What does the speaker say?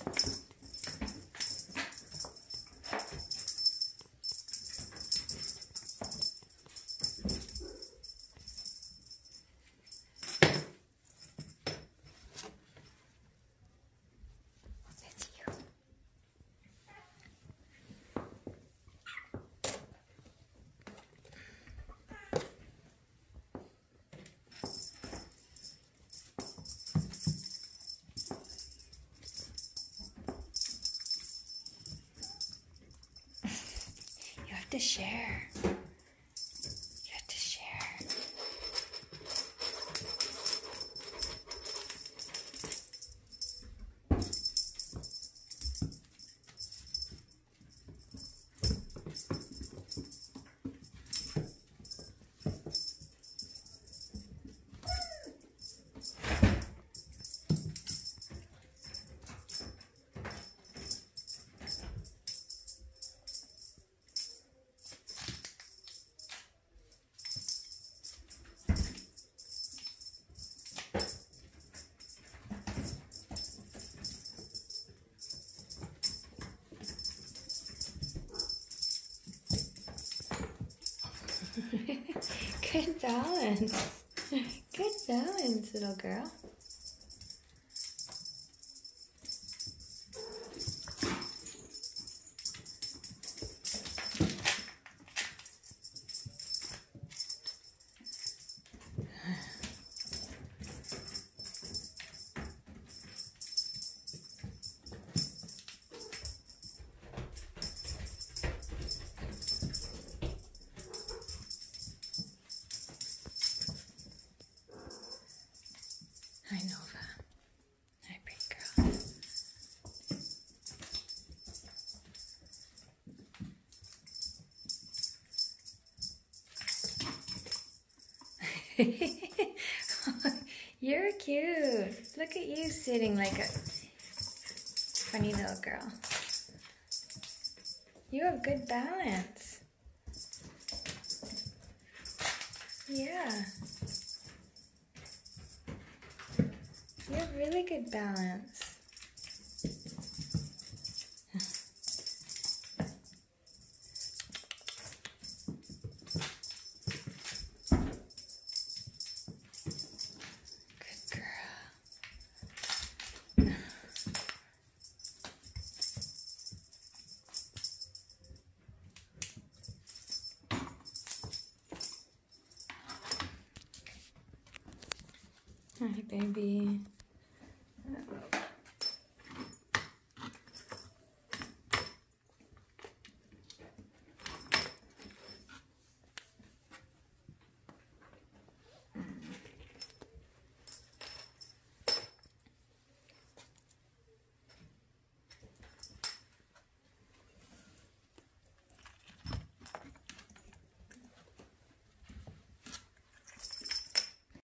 You have to share. You have to share. Good balance. Good balance, little girl. Hi, Nova. Hi, pretty girl. You're cute. Look at you sitting like a funny little girl. You have good balance. Yeah. You have really good balance. Good girl. Hi, baby.